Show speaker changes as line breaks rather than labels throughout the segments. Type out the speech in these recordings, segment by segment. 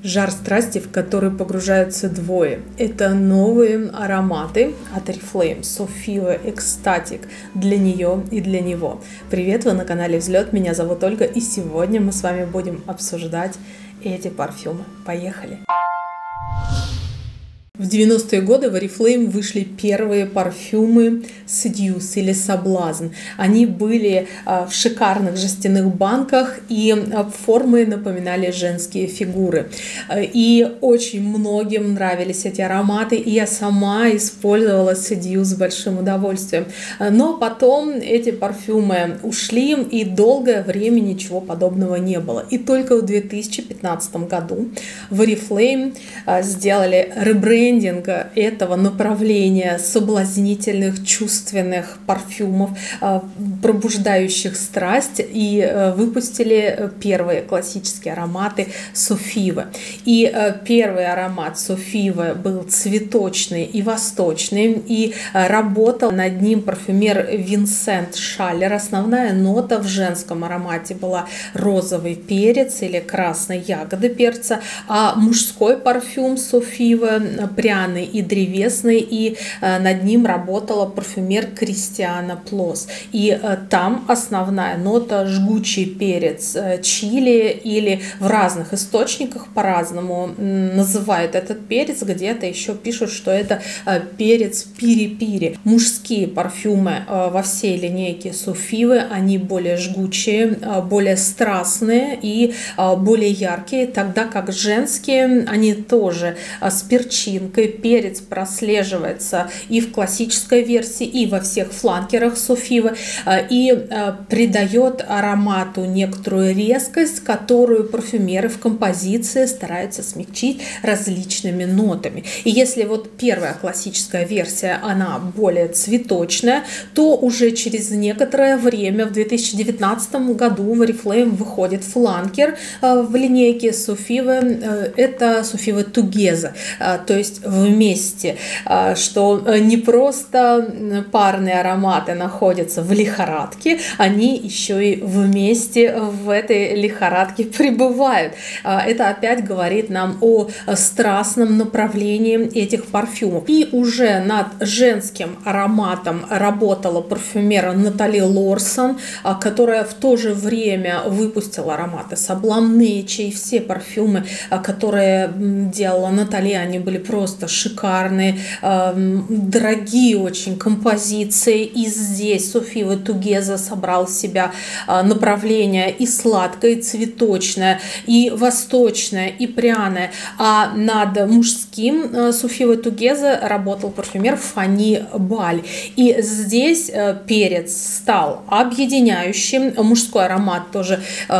Жар страсти, в который погружаются двое. Это новые ароматы от Oriflame Sofia Ecstatic для нее и для него. Привет, вы на канале Взлет, меня зовут Ольга, и сегодня мы с вами будем обсуждать эти парфюмы. Поехали! В 90-е годы в Oriflame вышли первые парфюмы Seduce или Соблазн. Они были в шикарных жестяных банках, и формы напоминали женские фигуры. И очень многим нравились эти ароматы, и я сама использовала Seduce с большим удовольствием. Но потом эти парфюмы ушли, и долгое время ничего подобного не было. И только в 2015 году в Oriflame сделали ребрендинг этого направления соблазнительных, чувственных парфюмов, пробуждающих страсть, и выпустили первые классические ароматы Sofia. И первый аромат Sofia был цветочный и восточный, и работал над ним парфюмер Винсент Шаллер. Основная нота в женском аромате была розовый перец или красные ягоды перца, а мужской парфюм Sofia пряный и древесный, и над ним работала парфюмер Кристиана Плос. И там основная нота жгучий перец чили, или в разных источниках по-разному называют этот перец, где-то еще пишут, что это перец пири-пири. Мужские парфюмы во всей линейке Sofia, они более жгучие, более страстные и более яркие, тогда как женские, они тоже с перчинкой. Перец прослеживается и в классической версии, и во всех фланкерах Sofia, и придает аромату некоторую резкость, которую парфюмеры в композиции стараются смягчить различными нотами. И если вот первая классическая версия, она более цветочная, то уже через некоторое время, в 2019 году, в Oriflame выходит фланкер в линейке Sofia, это Sofia Together, то есть вместе, что не просто парные ароматы находятся в лихорадке, они еще и вместе в этой лихорадке пребывают. Это опять говорит нам о страстном направлении этих парфюмов. И уже над женским ароматом работала парфюмер Натали Лорсон, которая в то же время выпустила ароматы Sublime Nature, и все парфюмы, которые делала Натали, они были просто шикарные, дорогие очень композиции. И здесь Sofia Together собрал в себя направление и сладкое, и цветочное, и восточное, и пряное. А над мужским Sofia Together работал парфюмер Фани Баль. И здесь перец стал объединяющим, мужской аромат тоже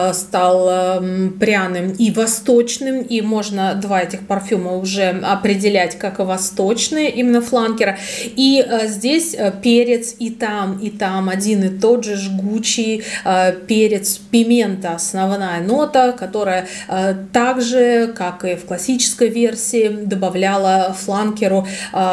стал пряным и восточным, и можно два этих парфюма уже определять как восточные, именно фланкера. И здесь перец и там один и тот же жгучий перец пимента, основная нота, которая так же, как и в классической версии, добавляла фланкеру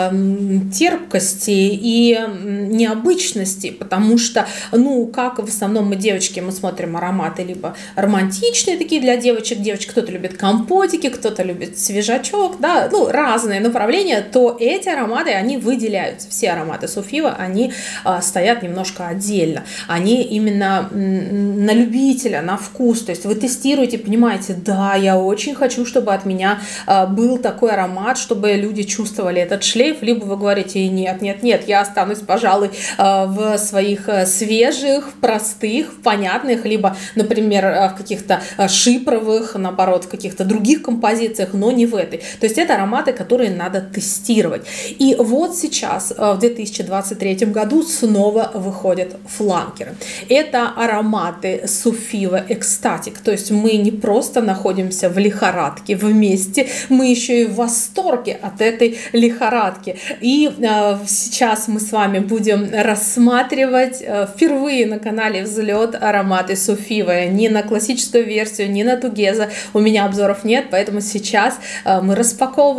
терпкости и необычности, потому что, как в основном мы, девочки, мы смотрим ароматы либо романтичные такие для девочек, кто-то любит компотики, кто-то любит свежачок, да, разные направления, то эти ароматы, они выделяются. Все ароматы Sofia, они стоят немножко отдельно. Они именно на любителя, на вкус. То есть вы тестируете, понимаете, да, я очень хочу, чтобы от меня был такой аромат, чтобы люди чувствовали этот шлейф, либо вы говорите, нет, я останусь, пожалуй, в своих свежих, простых, понятных, либо, например, в каких-то шипровых, наоборот, в каких-то других композициях, но не в этой. То есть это ароматы, которые надо тестировать. И вот сейчас, в 2023 году, снова выходят фланкеры. Это ароматы Sofia Ecstatic. То есть мы не просто находимся в лихорадке вместе, мы еще и в восторге от этой лихорадки. И сейчас мы с вами будем рассматривать впервые на канале Взлет ароматы Sofia. Ни на классическую версию, ни на Together у меня обзоров нет, поэтому сейчас мы распаковываем, обсуждаем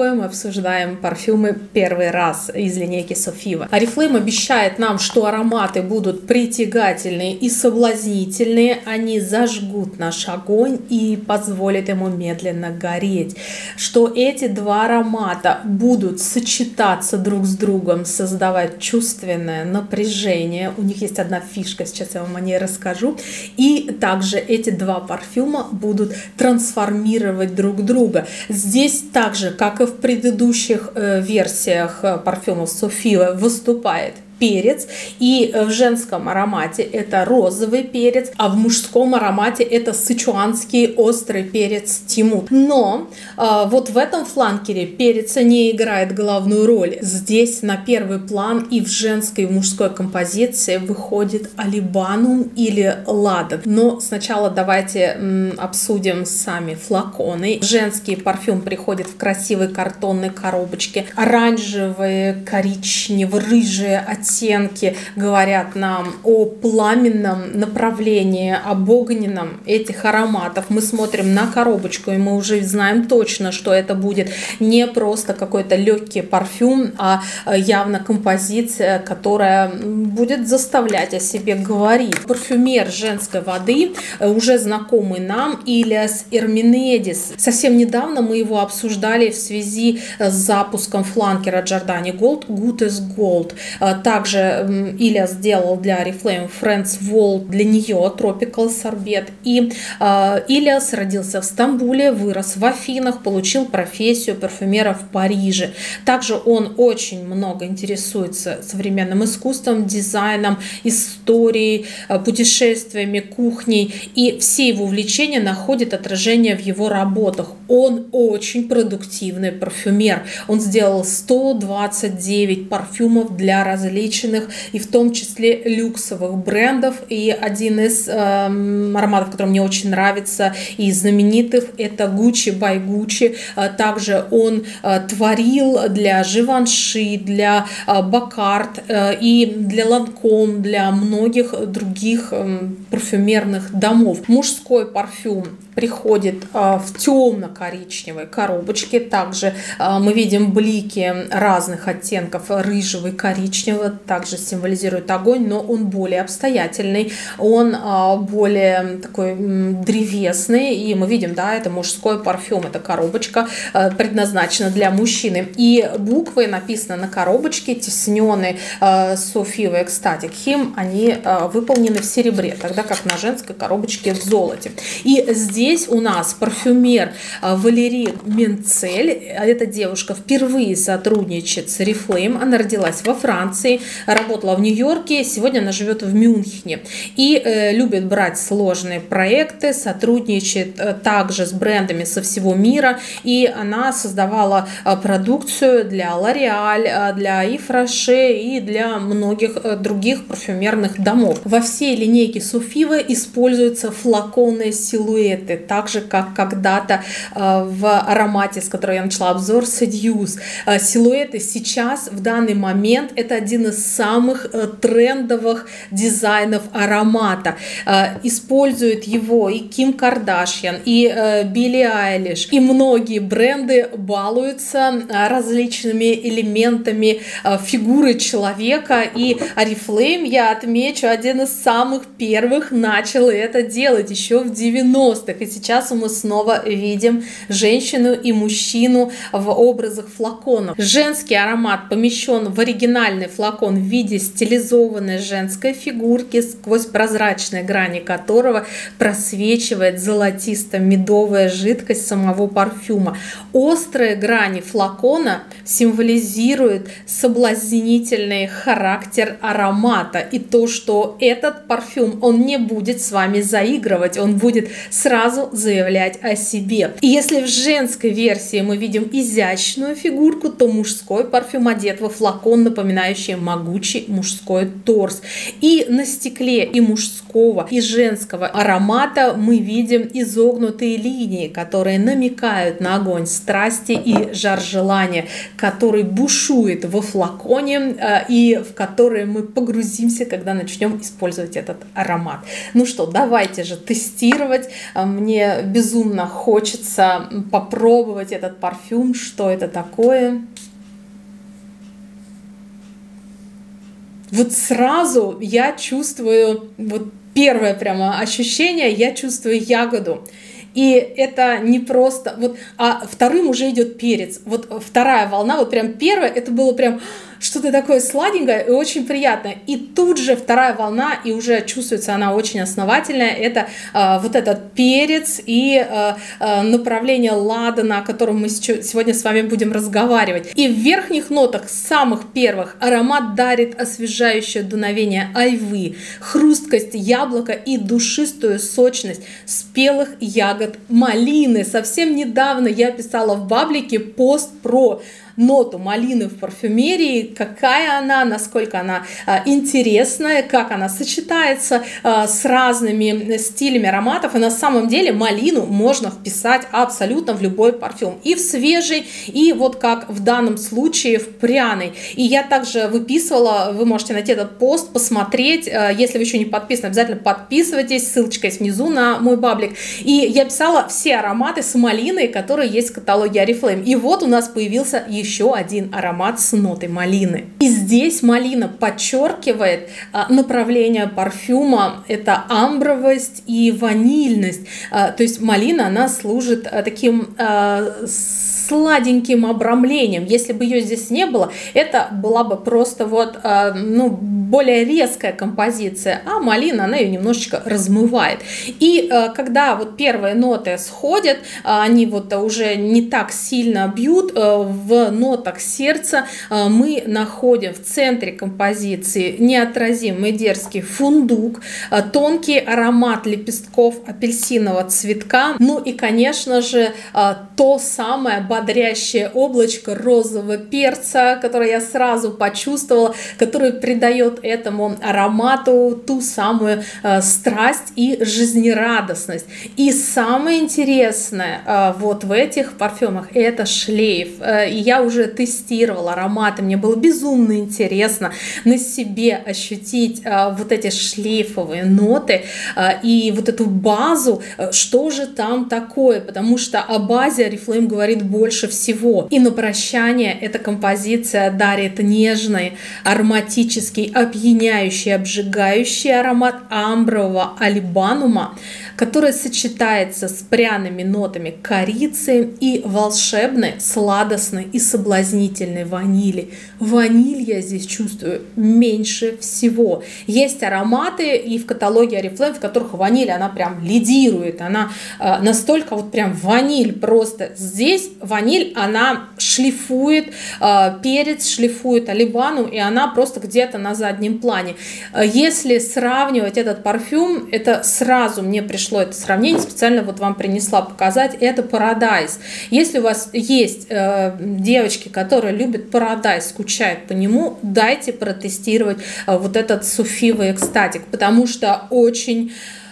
обсуждаем парфюмы первый раз из линейки Sofива. Oriflame обещает нам, что ароматы будут притягательные и соблазнительные, они зажгут наш огонь и позволят ему медленно гореть, что эти два аромата будут сочетаться друг с другом, создавать чувственное напряжение. У них есть одна фишка, сейчас я вам о ней расскажу. И также эти два парфюма будут трансформировать друг друга. Здесь также, как и в предыдущих версиях парфюмов Sofива, выступает перец, и в женском аромате это розовый перец, а в мужском аромате это сычуанский острый перец тимут. Но вот в этом фланкере перец не играет главную роль. Здесь на первый план и в женской, и в мужской композиции выходит алибанум или ладан. Но сначала давайте обсудим сами флаконы. Женский парфюм приходит в красивой картонной коробочке. Оранжевые, коричневые, рыжие оттенки говорят нам о пламенном направлении, об огненном этих ароматов. Мы смотрим на коробочку, и мы уже знаем точно, что это будет не просто какой-то легкий парфюм, а явно композиция, которая будет заставлять о себе говорить. Парфюмер женской воды, уже знакомый нам, Илиас Эрминедис. Совсем недавно мы его обсуждали в связи с запуском фланкера Giordani Gold Gutes Gold. Также Илья сделал для Oriflame Friends World, для нее Tropical Sorbet. И Ильяс родился в Стамбуле, вырос в Афинах, получил профессию парфюмера в Париже. Также он очень много интересуется современным искусством, дизайном, историей, путешествиями, кухней. И все его увлечения находят отражение в его работах. Он очень продуктивный парфюмер. Он сделал 129 парфюмов для различных, и в том числе люксовых брендов. И один из ароматов, который мне очень нравится и знаменитых, это Gucci by Gucci. Также он творил для Givenchy, для Bacard и для Lancôme, для многих других парфюмерных домов. Мужской парфюм приходит в темно-коричневой коробочке. Также мы видим блики разных оттенков рыжего и коричневого. Также символизирует огонь, но он более обстоятельный, он более такой древесный. И мы видим, да, это мужской парфюм, это коробочка предназначена для мужчины. И буквы написаны на коробочке, тиснены Sofива Ecstatic Hymn, они выполнены в серебре, тогда как на женской коробочке в золоте. И здесь у нас парфюмер Валерий Менцель. Эта девушка впервые сотрудничает с Oriflame. Она родилась во Франции, работала в Нью-Йорке, сегодня она живет в Мюнхене. И любит брать сложные проекты, сотрудничает также с брендами со всего мира. И она создавала продукцию для L'Oréal, для Yves Rocher и для многих других парфюмерных домов. Во всей линейке Sofива используются флаконные силуэты, так же, как когда-то в аромате, с которого я начала обзор, Seduce. Силуэты сейчас, в данный момент, это один из самых трендовых дизайнов аромата. Используют его и Ким Кардашьян, и Билли Айлиш, и многие бренды балуются различными элементами фигуры человека. И Oriflame, я отмечу, один из самых первых начал это делать еще в 90-х. И сейчас мы снова видим женщину и мужчину в образах флаконов. Женский аромат помещен в оригинальный флакон в виде стилизованной женской фигурки, сквозь прозрачные грани которого просвечивает золотисто-медовая жидкость самого парфюма. Острые грани флакона символизируют соблазнительный характер аромата и то, что этот парфюм, он не будет с вами заигрывать, он будет сразу заявлять о себе. И если в женской версии мы видим изящную фигурку, то мужской парфюм одет во флакон, напоминающий могучий мужской торс. И на стекле и мужского, и женского аромата мы видим изогнутые линии, которые намекают на огонь страсти и жар желания, который бушует во флаконе и в который мы погрузимся, когда начнем использовать этот аромат. Ну что, давайте же тестировать. Мне мне безумно хочется попробовать этот парфюм, что это такое. Вот сразу я чувствую, вот первое прямо ощущение, я чувствую ягоду. И это не просто, вот, а вторым уже идет перец. Вот вторая волна, вот прям первая, это было прям что-то такое сладенькое и очень приятное. И тут же вторая волна, и уже чувствуется она очень основательная, это вот этот перец и направление ладана, о котором мы сегодня с вами будем разговаривать. И в верхних нотах, самых первых, аромат дарит освежающее дуновение айвы, хрусткость яблока и душистую сочность спелых ягод малины. Совсем недавно я писала в баблике пост про ноту малины в парфюмерии, какая она, насколько она интересная, как она сочетается с разными стилями ароматов. И на самом деле малину можно вписать абсолютно в любой парфюм. И в свежий, и вот как в данном случае в пряный. И я также выписывала, вы можете найти этот пост, посмотреть. Если вы еще не подписаны, обязательно подписывайтесь. Ссылочка есть внизу на мой баблик. И я писала все ароматы с малиной, которые есть в каталоге Oriflame. И вот у нас появился еще один аромат с нотой малины. И здесь малина подчеркивает направление парфюма. Это амбровость и ванильность. То есть малина, она служит таким сладеньким обрамлением. Если бы ее здесь не было, это была бы просто вот, ну, более резкая композиция, а малина, она ее немножечко размывает. И когда вот первые ноты сходят, они вот уже не так сильно бьют, в нотах сердца мы находим в центре композиции неотразимый дерзкий фундук, тонкий аромат лепестков апельсинового цветка, ну и, конечно же, то самое бодрящее облачко розового перца, которое я сразу почувствовала, которое придает этому аромату ту самую страсть и жизнерадостность. И самое интересное вот в этих парфюмах — это шлейф. И я уже тестировала ароматы, мне было безумно интересно на себе ощутить вот эти шлейфовые ноты и вот эту базу, что же там такое, потому что о базе Oriflame говорит больше всего. И на прощание эта композиция дарит нежный, ароматический, опьяняющий, обжигающий аромат амбрового алибанума, который сочетается с пряными нотами корицы и волшебной, сладостной и соблазнительной ванили. Ваниль я здесь чувствую меньше всего. Есть ароматы и в каталоге Oriflame, в которых ваниль, она прям лидирует, она настолько вот прям ваниль просто. Здесь ваниль, она шлифует перец, шлифует алибану, и она просто где-то на заднем плане. Если сравнивать этот парфюм, это сразу мне пришло это сравнение, специально вот вам принесла показать, это Paradise. Если у вас есть девочки, которые любят Paradise, скучают по нему, дайте протестировать вот этот суфивый экстатик, потому что очень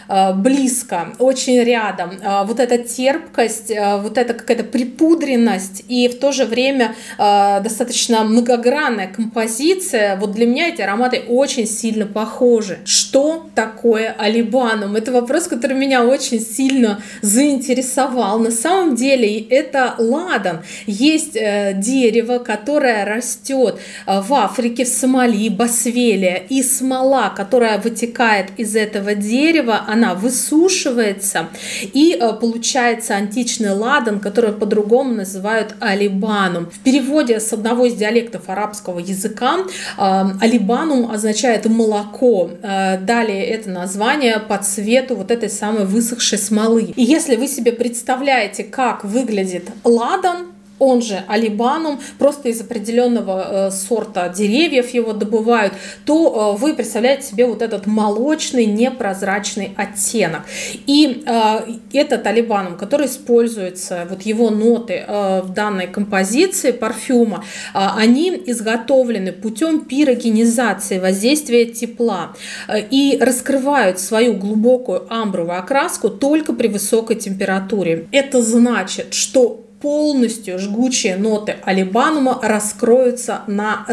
близко, очень рядом. Вот эта терпкость, вот эта какая-то припудренность и в то же время достаточно многогранная композиция. Вот для меня эти ароматы очень сильно похожи. Что такое алибанум? Это вопрос, который меня очень сильно заинтересовал. На самом деле это ладан. Есть дерево, которое растет в Африке, в Сомали, Босвелия, и смола, которая вытекает из этого дерева, она высушивается, и получается античный ладан, который по-другому называют алибанум. В переводе с одного из диалектов арабского языка алибанум означает молоко. Далее это название по цвету вот этой самой высохшей смолы. И если вы себе представляете, как выглядит ладан, он же алибанум, просто из определенного сорта деревьев его добывают, то вы представляете себе вот этот молочный, непрозрачный оттенок. И этот алибанум, который используется, вот его ноты в данной композиции парфюма, они изготовлены путем пирогенизации, воздействия тепла, и раскрывают свою глубокую амбровую окраску только при высокой температуре. Это значит, что полностью жгучие ноты алибанума раскроются на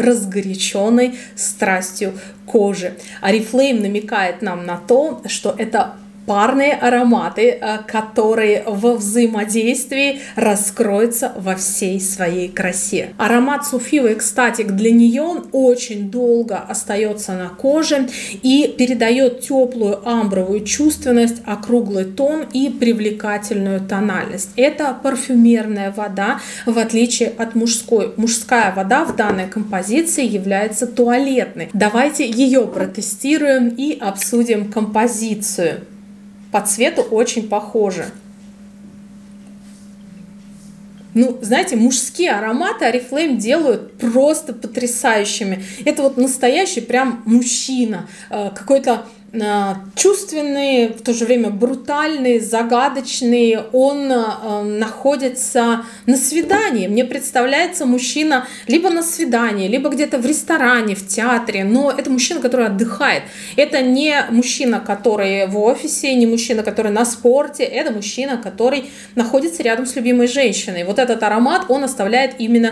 разгоряченной страстью кожи. Oriflame намекает нам на то, что это парные ароматы, которые во взаимодействии раскроются во всей своей красе. Аромат Soffiva Ecstatic для нее очень долго остается на коже и передает теплую амбровую чувственность, округлый тон и привлекательную тональность. Это парфюмерная вода, в отличие от мужской. Мужская вода в данной композиции является туалетной. Давайте ее протестируем и обсудим композицию. По цвету очень похоже. Ну, знаете, мужские ароматы Oriflame делают просто потрясающими. Это вот настоящий прям мужчина, какой-то чувственный, в то же время брутальный, загадочный. Он находится на свидании. Мне представляется мужчина либо на свидании, либо где-то в ресторане, в театре. Но это мужчина, который отдыхает. Это не мужчина, который в офисе, не мужчина, который на спорте. Это мужчина, который находится рядом с любимой женщиной. Вот этот аромат, он оставляет именно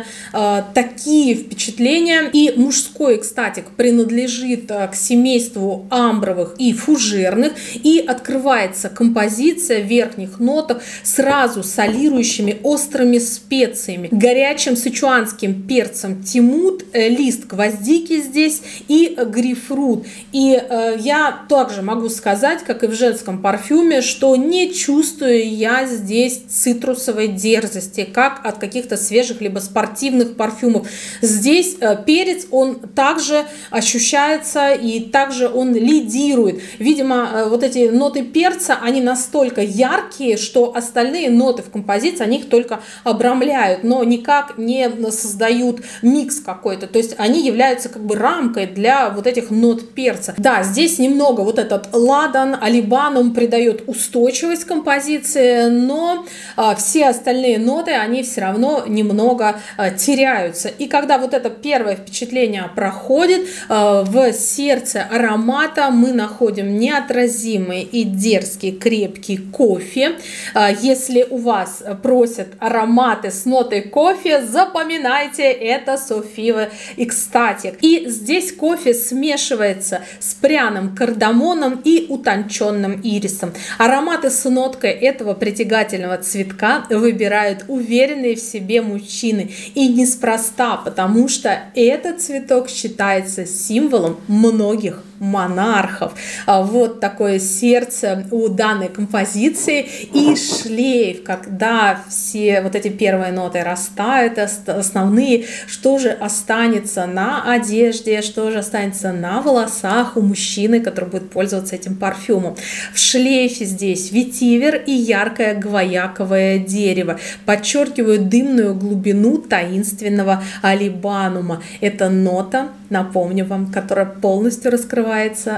такие впечатления. И мужской экстатик принадлежит к семейству амбровых и фужерных, и открывается композиция в верхних нотах сразу солирующими острыми специями, горячим сычуанским перцем тимут, лист гвоздики здесь и грейпфрут. И я также могу сказать, как и в женском парфюме, что не чувствую я здесь цитрусовой дерзости, как от каких-то свежих либо спортивных парфюмов. Здесь перец, он также ощущается и также он лидирует. Видимо, вот эти ноты перца, они настолько яркие, что остальные ноты в композиции, они их только обрамляют, но никак не создают микс какой-то. То есть они являются как бы рамкой для вот этих нот перца. Да, здесь немного вот этот ладан, алибанум придает устойчивость композиции, но все остальные ноты, они все равно немного теряются. И когда вот это первое впечатление проходит, в сердце аромата мы находим неотразимый и дерзкий крепкий кофе. Если у вас просят ароматы с нотой кофе, запоминайте, это Soffiva Ecstatic. И здесь кофе смешивается с пряным кардамоном и утонченным ирисом. Ароматы с ноткой этого притягательного цветка выбирают уверенные в себе мужчины. И неспроста, потому что этот цветок считается символом многих монархов. Вот такое сердце у данной композиции и шлейф, когда все вот эти первые ноты растают, основные, что же останется на одежде, что же останется на волосах у мужчины, который будет пользоваться этим парфюмом. В шлейфе здесь ветивер и яркое гвояковое дерево подчеркивают дымную глубину таинственного алибанума. Это нота, напомню вам, которая полностью раскрывается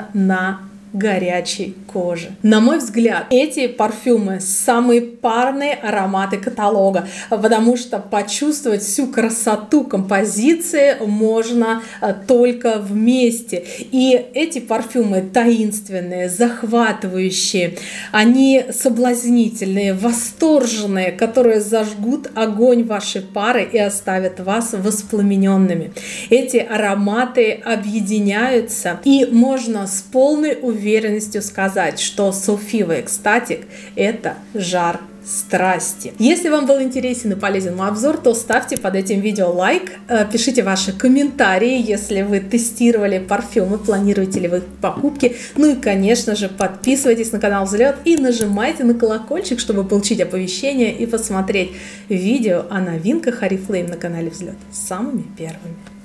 на горячей кожи. На мой взгляд, эти парфюмы самые парные ароматы каталога, потому что почувствовать всю красоту композиции можно только вместе. И эти парфюмы таинственные, захватывающие, они соблазнительные, восторженные, которые зажгут огонь вашей пары и оставят вас воспламененными. Эти ароматы объединяются, и можно с полной уверенностью сказать, что Soffiva Ecstatic – это жар страсти. Если вам был интересен и полезен мой обзор, то ставьте под этим видео лайк, пишите ваши комментарии, если вы тестировали парфюмы, планируете ли вы покупки, ну и, конечно же, подписывайтесь на канал Взлет и нажимайте на колокольчик, чтобы получить оповещения и посмотреть видео о новинках Oriflame на канале Взлет самыми первыми.